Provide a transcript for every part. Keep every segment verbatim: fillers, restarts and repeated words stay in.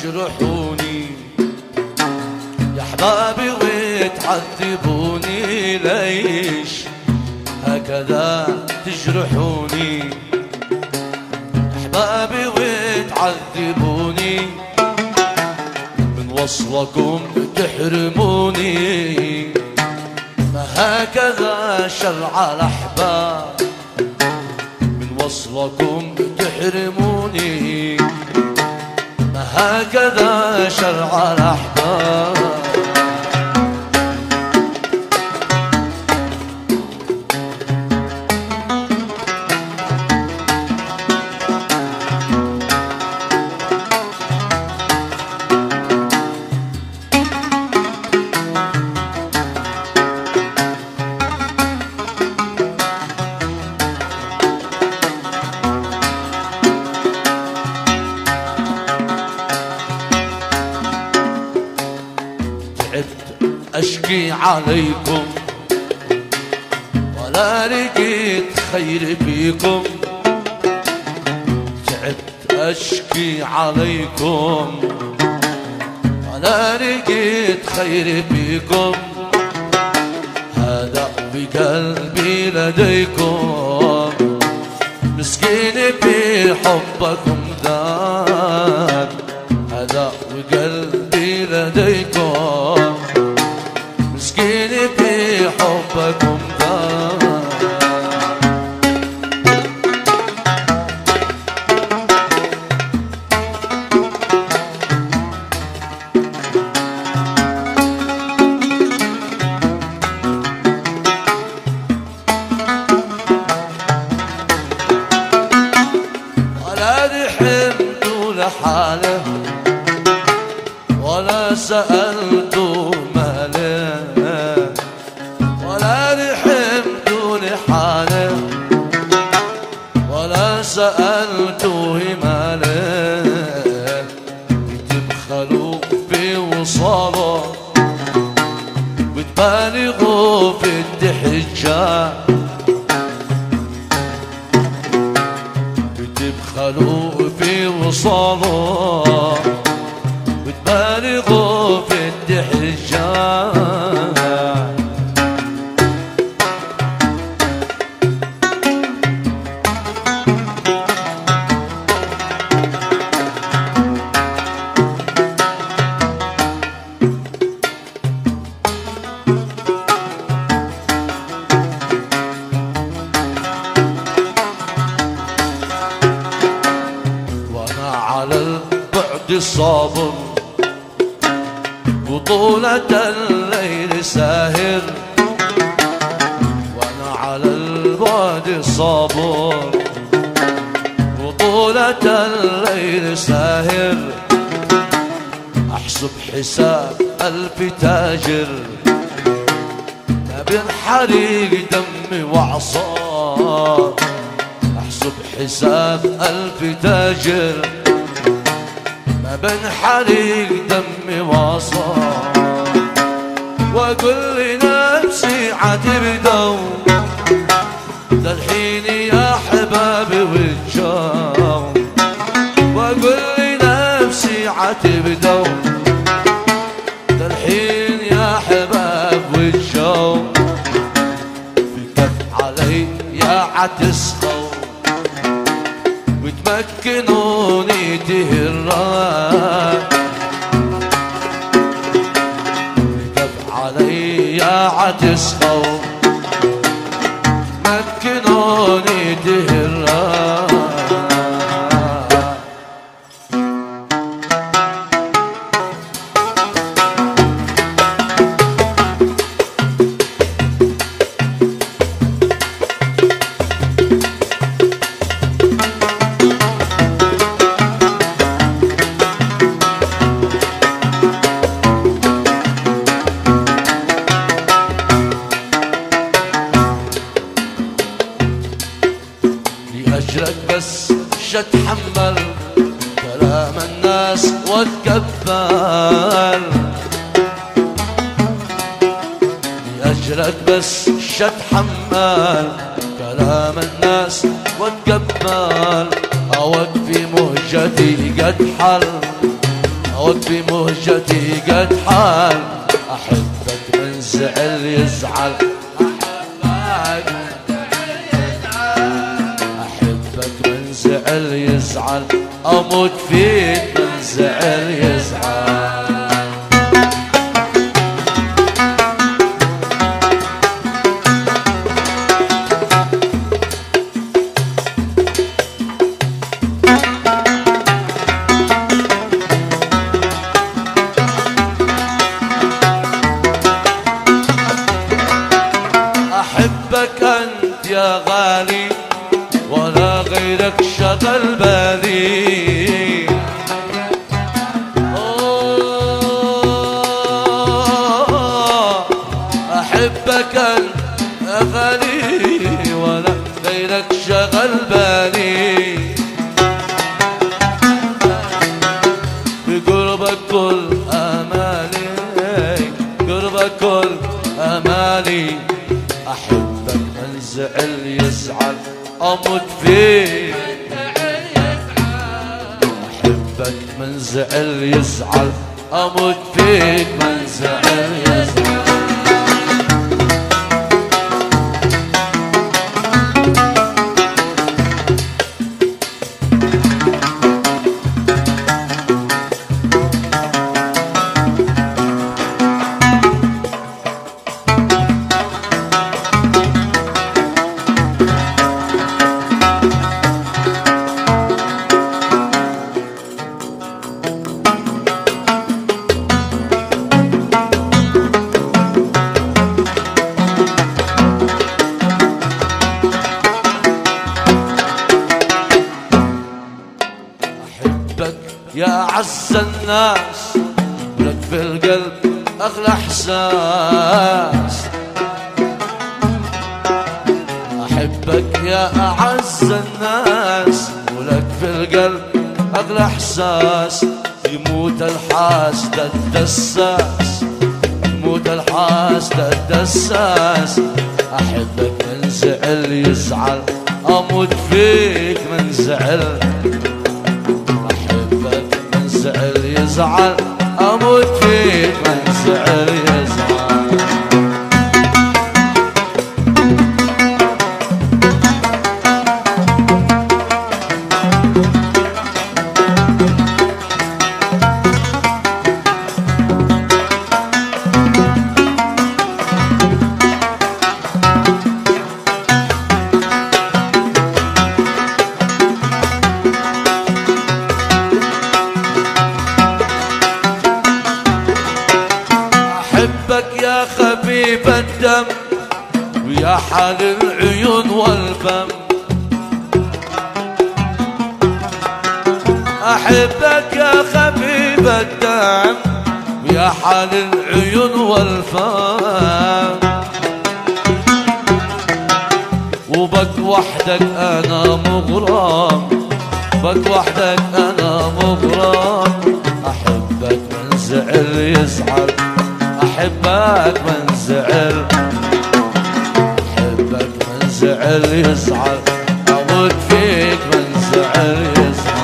تجرحوني يا احبابي وتعذبوني، ليش هكذا تجرحوني احبابي وتعذبوني، من وصلكم تحرموني، ما هكذا شرع الاحباب، من وصلكم تحرموني، ما هكذا شرع الاحباب. أشكي عليكم ولا لقيت خير فيكم، تعبت أشكي عليكم ولا لقيت خير فيكم، هذا بقلبي لديكم، مسكين في حبكم ذاب، هذا بقلبي لديكم، مسكين في حبكم ذاب. ولا رحمت لحاله ولا سألت ماله، ولا رحمت لحاله ولا سألت ماله، بتبخلوا في وصاله وتبالغوا في التحجة، بتبخلوا في وصاله وتبالغوا في التحجة. وانا على البعد صابر وطولة الليل ساهر، وانا على البعد صابر وطولة الليل ساهر، احسب حساب الف تاجر ما بين حريق دمي وعصار، احسب حساب الف تاجر ما بين حريق دمي وعصار، واقول لنفسي عتبدوا ده الحين يا حبابي والجو، واقول لنفسي عتبدوا ده الحين يا حباب والجو، في كف علي يا عتسخوا وتمكنوني تهران، كف علي يا عتسخوا مكنوني تهران. لأجلك بس شتحمل كلام الناس واتقبل، لأجلك بس شتحمل كلام الناس واتقبل، أوقفي مهجتي قد حل موت بمهجتي قد حال. أحبك من زعل يزعل، أحبك من زعل يزعل، أموت فيك من زعل يزعل. أحبك أنت يا غالي ولا غيرك شغل بالي. أحبك أنت يا غالي ولا غيرك شغل بالي. بقربك كل أمالي، قربك كل أمالي. أحبك من زعل يزعل، أموت فيك. أحبك من زعل يزعل، أموت فيك من زعل يزعل. يا عز الناس ولك في القلب أغلى إحساس. أحبك يا أعز الناس ولك في القلب أغلى إحساس. يموت الحاسد الدساس، يموت الحاسد الدساس. أحبك من زعل يزعل، أموت فيك من زعل. من زعل يزعل، أموت فيك من زعل يزعل. أحبك يا خفيف الدم ويا حال العيون والفم. أحبك يا خفيف الدم ويا حال العيون والفم. وبك وحدك أنا مغرم، بك وحدك أنا مغرم. أحبك من زعل يزعل، أحبك من زعل، أحبك من زعل يزعل، أموت فيك من زعل يزعل.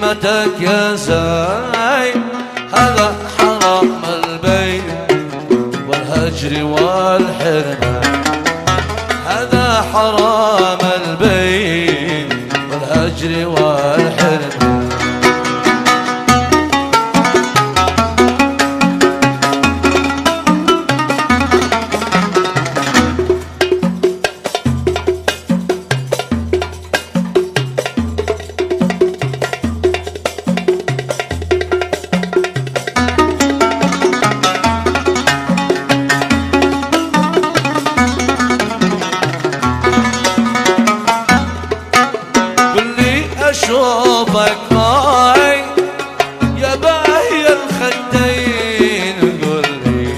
بناتك يا زين، هذا حرام البيت والهجر والحرمان، هذا حرام البيت والهجر والحرمان. أشوفك معي يا باهي الخدين، قولي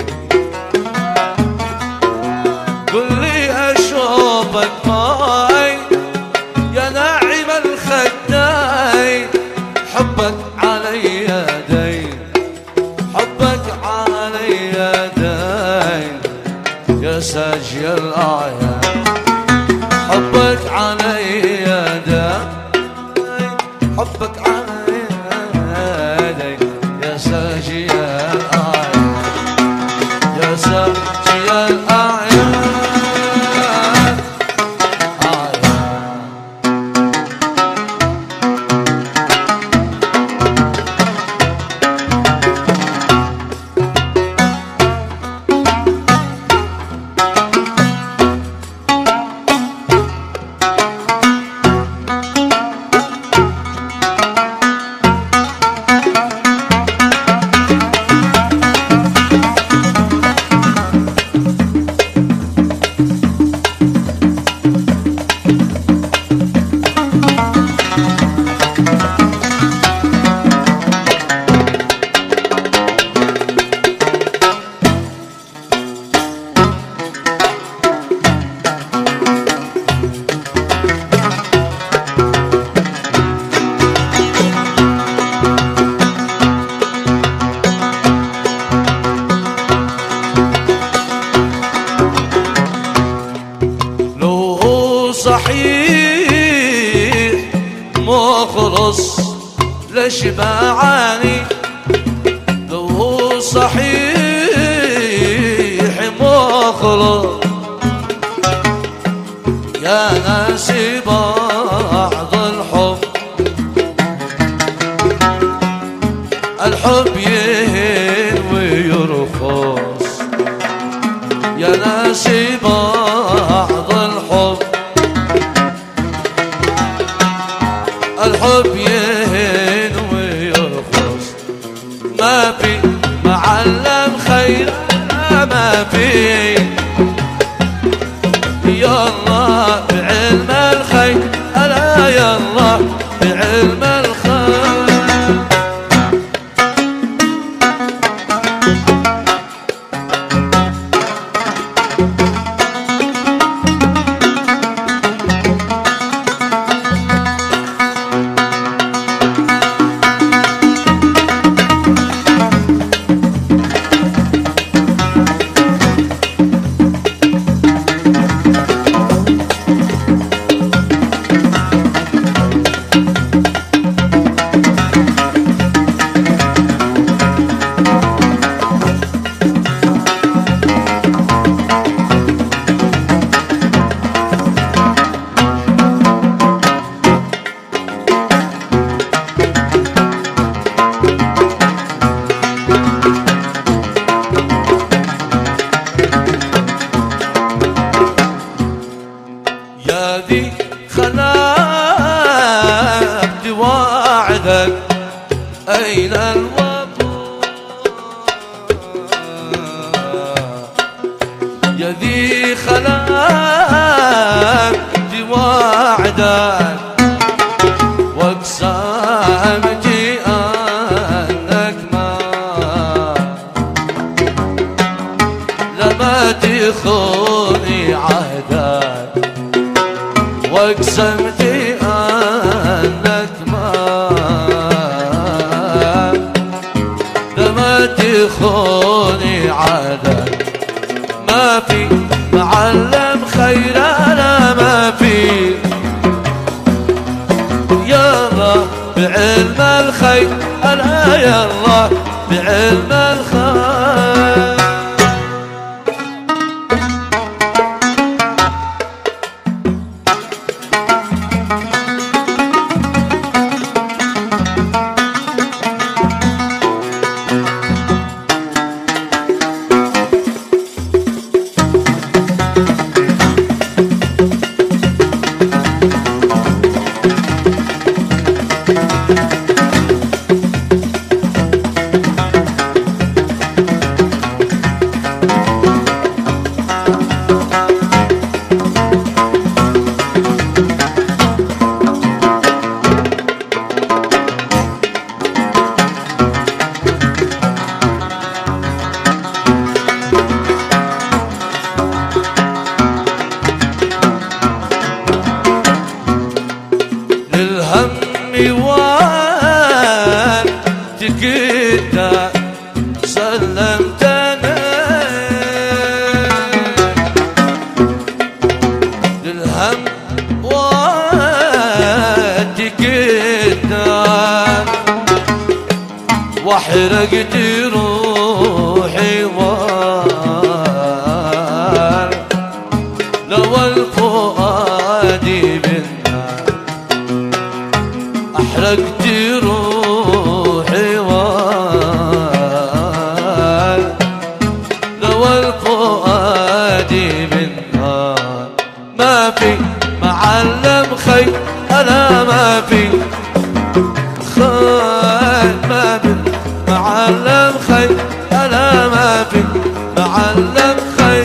قولي أشوفك معي يا ناعم الخدين، حبك علي دين، حبك علي دين يا ساجي الأعيان، حبك علي دين، حبك علي يا ساجي الأعيان، يا ساجي الأعيان أعيان. صحيح مخلص ليش بعاني، لو هو صحيح مخلص يا ناسي بعض الحب، الحب يهين ويرخص يا ناسي بعض الحب، الحب يهين ويرخص، ما في معلم خير ما في، يالله بعلم الخير ألا يالله بعلم الخير. خلقت وعدك أين الوفاء، يا ذي خلقت وعدك واقسمت أنك ما لما تخوني عهدك، واقسمت أنك ما لما تخوني عهدك، ما في معلم خير أنا ما في، يا رب بعلم ألا يا الله بعلم الخير. وحرقت روحي وار لو الفؤاد بالنار أحرقت روحي وار لو الفؤاد بالنار ما في معلم خير أنا ما في خير ما في معلم خير أنا ما في معلم خير.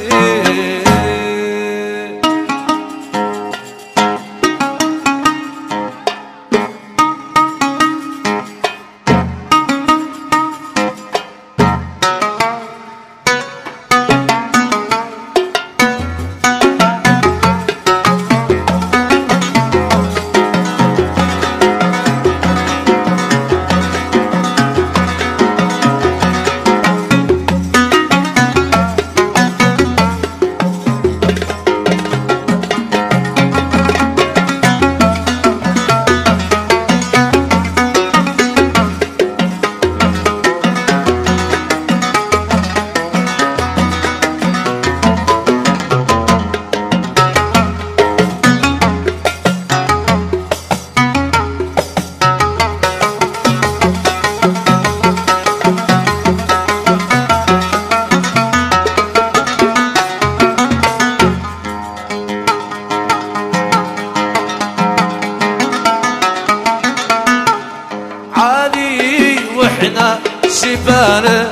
واحنا سفانة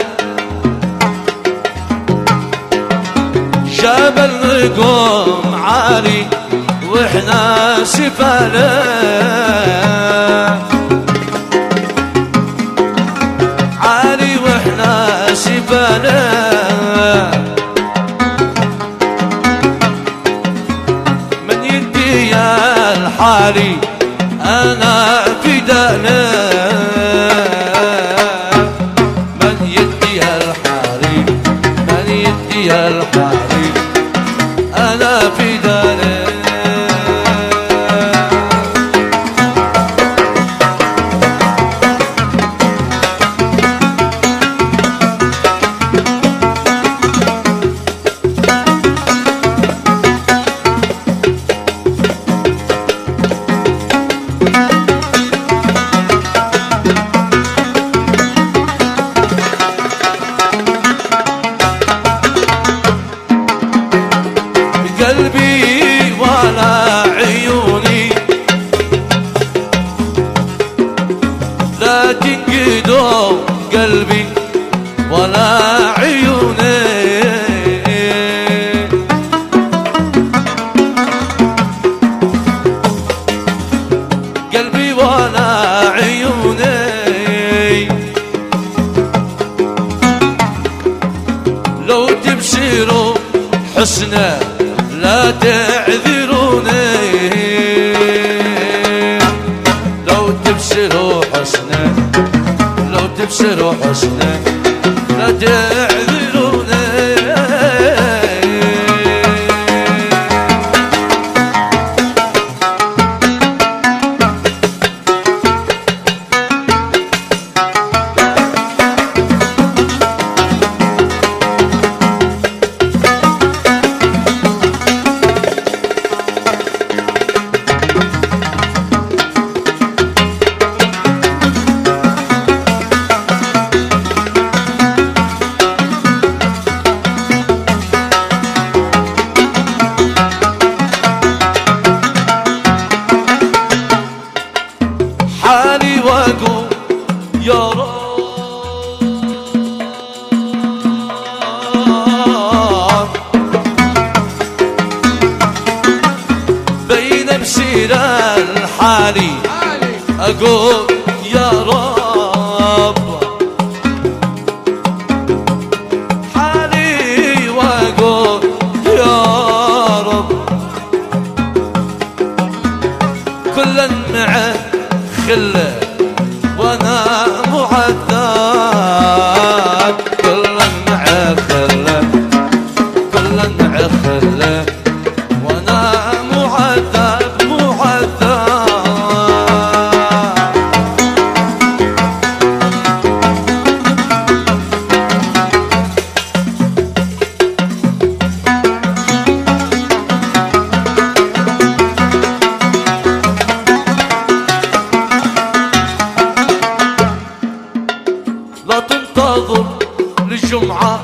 جبل نقوم عالي واحنا سفانة عالي واحنا سفانة من يدي يا الحالي انا فدانا يا الحبيب أنا في داري قلبي ولا عيوني لا تنقدوا قلبي ولا عيوني قلبي ولا عيوني لو تبشروا حسنه لا تعذروني لو تبشروا حسنا لو تبشروا حسنا لا تعذروني بين بسير الحالي أقول يا رب حالي وأقول يا رب كلا معه خله وانا معذب كلا معه خله كلا معه خله وانا معذب معذب لا تنتظر للجمعة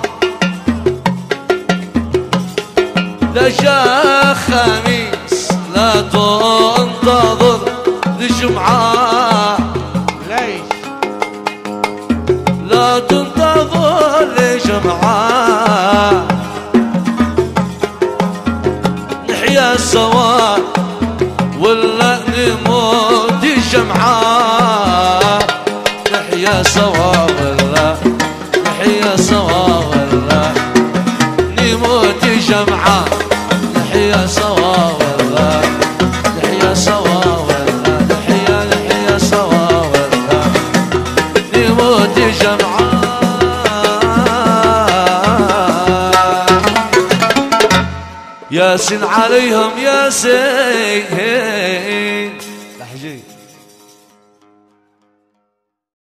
لا جاء خميس لا تنتظر للجمعة ليش لا تنتظر للجمعة نحيا سوا ولا نموت جمعة نحيا سوا ولا نحيا سوا ولا نموت جمعة نحيا سوا ولا نحيا سوا ولا نحيا نحيا سوا ولا نموت جمعة ياسين عليهم ياسين